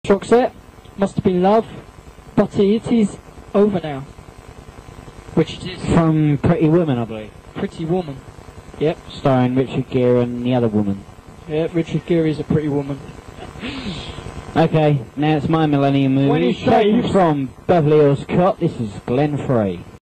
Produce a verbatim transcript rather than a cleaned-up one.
Shock set, must have been love, but it is over now. Which it is. From Pretty Woman, I believe. Pretty Woman. Yep. Starring Richard Gere and the other woman. Yep, Richard Gere is a pretty woman. Okay, now it's my Millennium movie. When he Taken shaves. from Beverly Hills Cop, this is Glenn Frey.